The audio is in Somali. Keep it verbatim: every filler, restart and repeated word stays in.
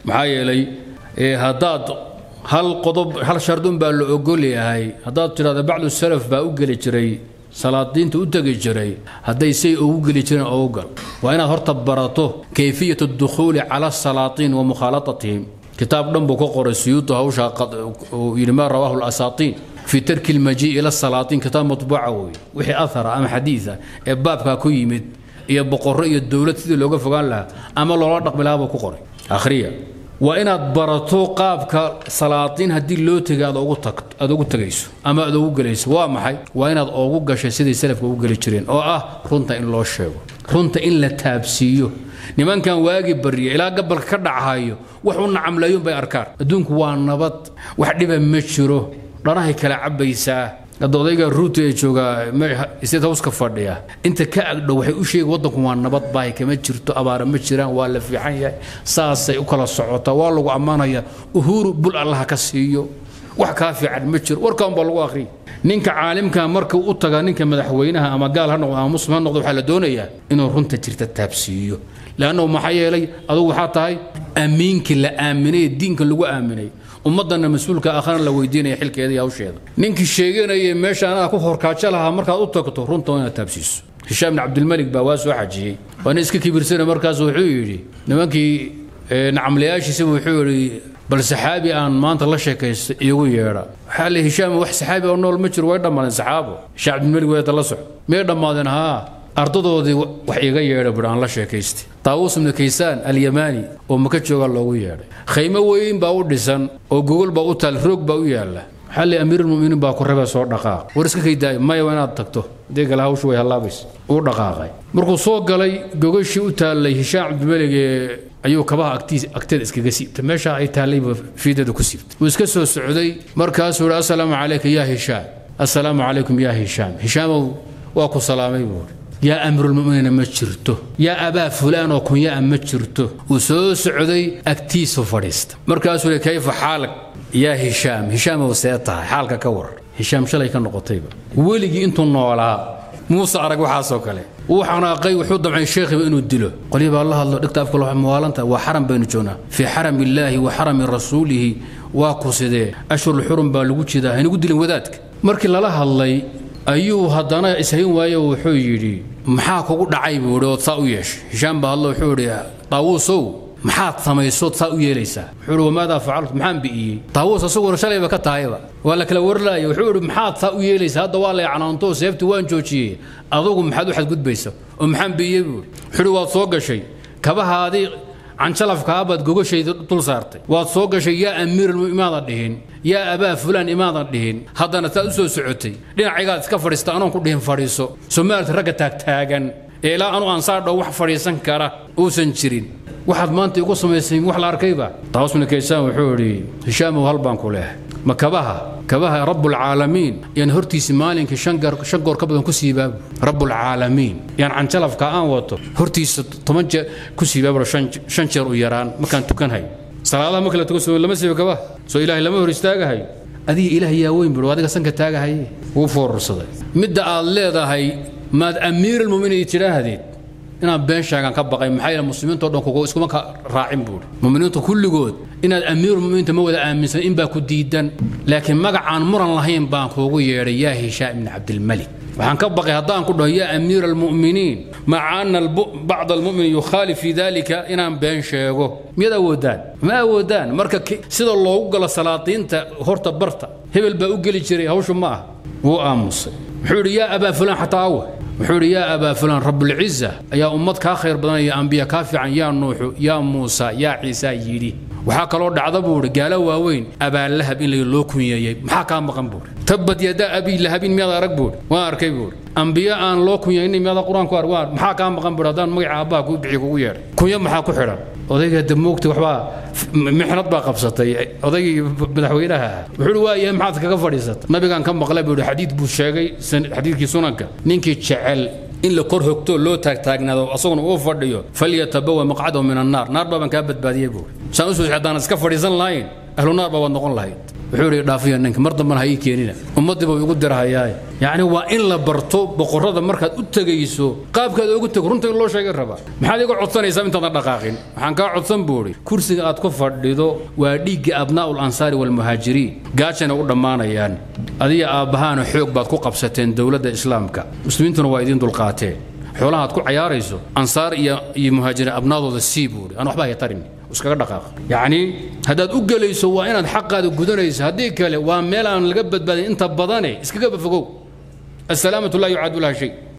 maxaa yeelay haddaad hal qodob hal shardun baa la ogol yahay haddaad tiraahdo bacdu salaf baa u geli jiray salaadiinta u tagi jiray hadday say ugu geli jireen oo gal waa inaad horta barato kayfiyatu dukhuuli cala salaatiin wa mukhaalatatihim kitaab dhan buu ka qoray siyuutu hawsha yidhi maa rawaahu al-asaatiin في ترك المجيء إلى السلاطين كتاب مطبوع وحي أثر أم حديثة باب كاكويمد يا بقرية الدولة تدي لو قال لها أما الله رادق بلا أبو كقري آخرية وإن برتو قاب كسلاطين هدي لو تجاد أو تكت أدو تجيس أما أدو جليس وامحي وإن أدو جش سيدي سلف أو جليشرين أو آه رنت إن الله شيء رنت إلا تابسيو نمان كان واجب بري إلى قبل كردع هايو وحنا عمليون بأركان دونك وان نبط واحد بمشروه رانه كلا عبيسا dadoodaga ruuto ee jooga isida hooska fadhiya inta ka agdhow waxay u sheeg wadanku waa nabad baay kama jirto abaar ma jiraan waa la fiican yahay saasay u kala socota waa lagu amaanaya uhuru bul allah ka siiyo wax ka fiican ma jiro warkaan baa lagu akhri ninka caalimka marka uu taga ninka madaxweynaha ama gaal ha noqdo ama muslim ha noqdo waxa la doonayaa inuu runta jirta taabsiyo laano maxay yeelay adigu waxa tahay amiinki la aaminay diinka lagu aaminay ummadana mas'uulka aakhirna la weydiinay xilkeeda iyo hawsheeda ninkii sheeganayay meesha anaga ku horkaajo lahaa marka uu tagto runta waa taabsiiso Hisham ibn Abdul Malik baa waa soo xajiyay waana iska kibirsan markaas wuxuu yiri nimankii nacamlayaashiisa wuxuu yiri bal saxaabi aan maanta la sheekaysto iyagu yeera xal Hisham wax saxaabi oo nool ma jiro way dhamaan saxaabo Hisham ibn Malik way la sox mee dhamaadeen ha ardadoodii wax iga yeeray baan la sheekaystay Taawus ibn Kaysan al-Yamani oo maka jooga loogu yeeray khaymo weyn baa u dhisan oo Google baa u taal roog baa u yaala xalli amiir muuminiin baa ku rabay soo dhaqaaq war iska kayday ma yaanaad tagto deegal hawshu way halaabis uu dhaqaaqay markuu soo galay gogashii u taalay Hisham ibn Malik ayuu kabaha agtiis agteed iskaga siibtay meesha ay taalay fiidada ku siibtay uu iska soo socday markaas uu assalaamu alayka ya Hisham assalaamu alaykum ya Hisham Hisham waa ku salaamay buu يا أمر المؤمنين مجرته يا أبا فلان وكن يا مجرته وسوس عدي أكتيس فريست مركز كيف حالك يا هشام هشام وسيطة حالك كور هشام شلي كان قطيبة ولقي انتم نولا موسى أرق وحاسوك عليه وحنا قي وحوض مع الشيخ بإنه الدلو قال يا الله الله دكتور كل موالنت وحرم بين جونا في حرم الله وحرم رسوله واقصده أشهر الحرم بالوجه ده هنقول لي وذاتك مركز الله الله ayuu hadana ishayn waayo wuxuu yiri maxaa kugu dhacay buurood saa u yeesh Hisham baa Allah wuxuu yiri Taawusow maxaad samayso saa u yeelaysaa wuxuu yiri maada facaltu maxaan biiyay Taawus asagoo shalayba ka taayba wala kala warlaayo wuxuu yiri maxaad saa u yeelaysaa hadda waa la yacnaanto seefti waan joojiyay adigu maxaad u xad gudbayso oo maxaan biiyay wuxuu waad soo gashay kabahaadi عن شلف كابد جوجو شيء طول صارتي وصوغ شيء يا أمير المؤمنين دهين يا أبا فلان إمام دهين هذا نتأسو سعودي لين عقاد كفر استانون كلهم فريسو سمعت رجعتك تاجن إلى أنو أنصار دو واحد فريسان كرا وسنشرين واحد ما أنت يقص مسلم واحد الأركيبة تواصل من كيسان وحوري هشام وهالبان كله ما كبها كبها رب العالمين يعني هرتي سمالين كشنجر شنجر كبدن كسيباب رب العالمين يعني عن شلف كأن وطو هرتي تمنج كسيباب شن شنشر ويران مكان تكن هاي صلاة ما كلا تقص ولا مسيب كبها سو إله لما هو يستاجه هاي أدي إله يا وين برو هذا كسنك تاجه هاي وفور صدق مدة الله ده هاي ما أمير المؤمنين يتجاه هذه إن بين شاعن كبقى محيل المسلمين تودون كوكو اسكو ما راعين بول مؤمنين كل جود إن الأمير المؤمنين تمود آمن إن باكو ديدا لكن ما عن مر اللهين بان كوكو يا هشام بن عبد الملك وعن كبقى هدان كله يا أمير المؤمنين مع أن بعض المؤمن يخالف في ذلك إن بين شاعو ماذا ودان ما ودان مركك سيد الله وقال سلاطين هرت برتا هبل بأوجل جري هوش ما هو آمس حوري يا أبا فلان حتى أول وحوري يا أبا فلان رب العزة يا أمتك خير بدنا يا أنبياء كافي عن يا نوح يا موسى يا عيسى يري وحكى له عذبور قالوا وين أبا لهب إلا يلوكم يا محاكا مقنبور تبت يدا أبي لهب ماذا ركبور واركبور أنبياء أن لوكم يا إني ماذا قرآن كوار محاكا مقنبور هذا مقع أباك وبعيك وير كويا محاكو حرام وذيك دموكت وحبا محنط بقى قبصتي وذيك بدحوينها وحلوة يا محاكا كفريست ما بقى كم مقلب حديث بوشاقي حديث كي سننك نينكي تشعل إن لكره كتو لو تاك تاكنا أصون أوفر ديو فليتبوى مقعده من النار نار بابا كابت باديه بول سانسو حدانا سكفر يزن لاين أهل النار بابا نقول لاين وحوري دافيا انك مرضى من هي كينينا امدي بو يقول درهاياي يعني waa in la barto boqorada markaad u tagayso qaabkaad ugu tag runta loo sheegay raba maxaad igu codsanaysaa inta dhaqaaqin waxaan ka codsan buuri kursiga aad ku fadhido waa dhiigga abnaa'ul ansaari wal muhaajiriin gaajana u dhamaanayaan adiga aabahaana xoog baad ku qabsateen dawladda islaamka muslimiintuna waa idin dulqaateen xoolaha aad ku ciyaarayso ansaar iyo iyo muhaajiriin abnaadooda sii buuri aan waxba ay tarin iskaga dhaqaaq yani hadaad u galayso waa inaad xaqaada gudanayso hadii kale waa meel aan laga badbaadin inta badane iskaga bafogow السلامة لا يعاد لها شيء